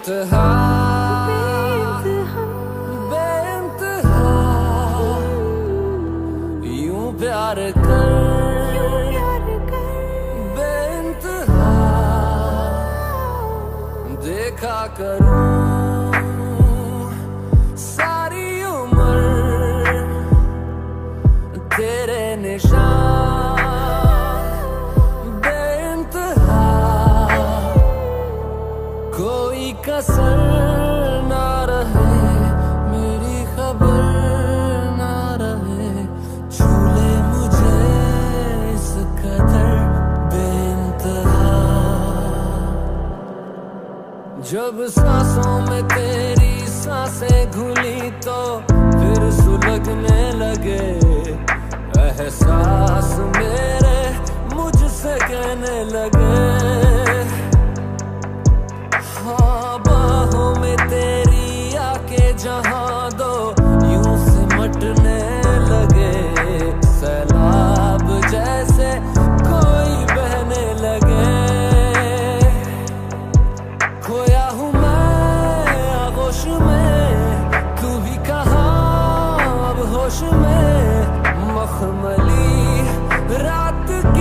बेइंतहा बेइंतहा यूं प्यार कर बेइंतहा देखा करूं सारी उम्र तेरे निशान बेइंतहा कोई कसर ना रहे मेरी खबर ना रहे छूले मुझे इस कदर बेइंतहा जब सांसों में तेरी सांसें घुली तो फिर सुलगने लगे एहसास मेरे मुझसे कहने लगे हाँ बाहों में तेरी आके जहाँ दो यूं सिमटने लगे सैलाब जैसे कोई बहने लगे खोया हूँ मैं आगोश में तू भी कहाँ अब होश में मखमली रात